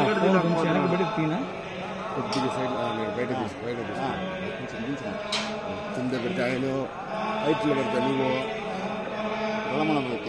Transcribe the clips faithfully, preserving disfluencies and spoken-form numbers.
వెనక బయటకు తీనా కొద్దిగా సైడ్ బయట తీసు బయట తీసు కింద పెడితే ఆయన హైట్లో పెడతా నువ్వు రమణం ఓకే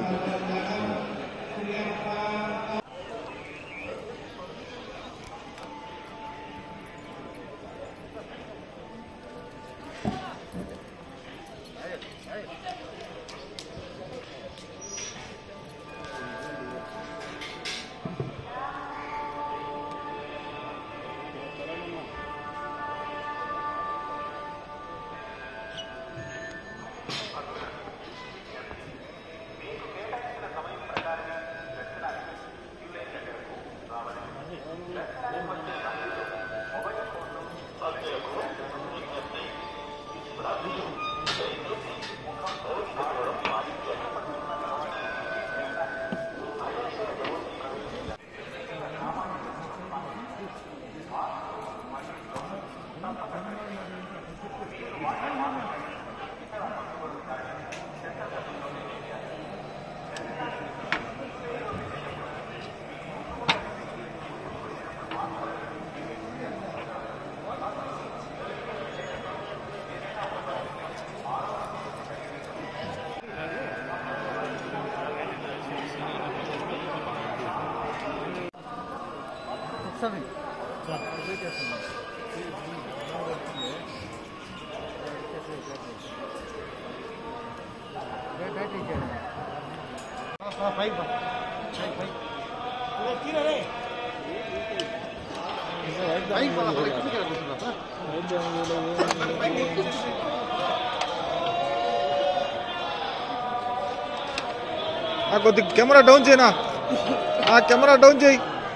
కొద్ది కెమెరా డౌన్ చేయనా ఆ కెమెరా డౌన్ చేయి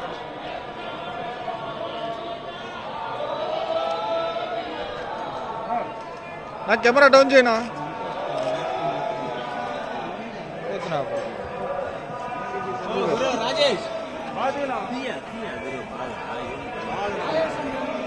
నా కెమెరా డౌన్ చేయనా రాజేష్